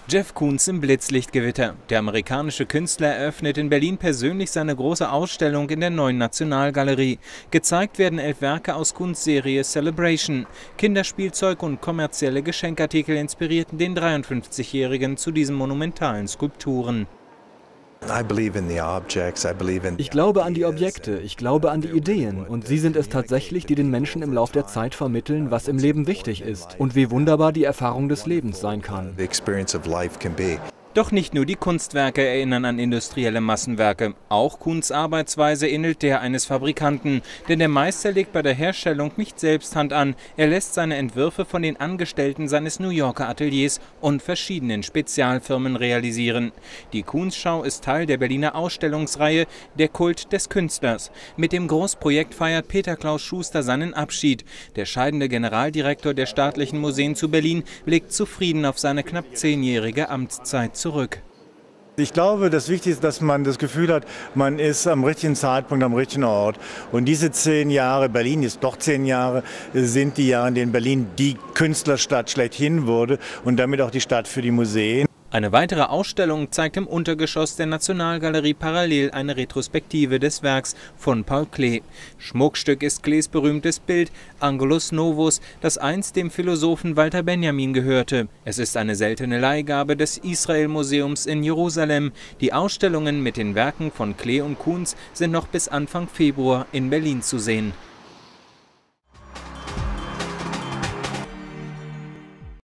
Jeff Koons im Blitzlichtgewitter. Der amerikanische Künstler eröffnet in Berlin persönlich seine große Ausstellung in der Neuen Nationalgalerie. Gezeigt werden 11 Werke aus Koons Serie Celebration. Kinderspielzeug und kommerzielle Geschenkartikel inspirierten den 53-Jährigen zu diesen monumentalen Skulpturen. Ich glaube an die Objekte, ich glaube an die Ideen und sie sind es tatsächlich, die den Menschen im Lauf der Zeit vermitteln, was im Leben wichtig ist und wie wunderbar die Erfahrung des Lebens sein kann. Doch nicht nur die Kunstwerke erinnern an industrielle Massenwerke. Auch Koons Arbeitsweise ähnelt der eines Fabrikanten. Denn der Meister legt bei der Herstellung nicht selbst Hand an. Er lässt seine Entwürfe von den Angestellten seines New Yorker Ateliers und verschiedenen Spezialfirmen realisieren. Die Koons-Schau ist Teil der Berliner Ausstellungsreihe Der Kult des Künstlers. Mit dem Großprojekt feiert Peter Klaus Schuster seinen Abschied. Der scheidende Generaldirektor der Staatlichen Museen zu Berlin blickt zufrieden auf seine knapp 10-jährige Amtszeit zurück. Ich glaube, das Wichtigste ist, dass man das Gefühl hat, man ist am richtigen Zeitpunkt, am richtigen Ort. Und diese 10 Jahre, Berlin ist doch 10 Jahre, sind die Jahre, in denen Berlin die Künstlerstadt schlechthin wurde und damit auch die Stadt für die Museen. Eine weitere Ausstellung zeigt im Untergeschoss der Nationalgalerie parallel eine Retrospektive des Werks von Paul Klee. Schmuckstück ist Klees berühmtes Bild Angelus Novus, das einst dem Philosophen Walter Benjamin gehörte. Es ist eine seltene Leihgabe des Israel-Museums in Jerusalem. Die Ausstellungen mit den Werken von Klee und Koons sind noch bis Anfang Februar in Berlin zu sehen.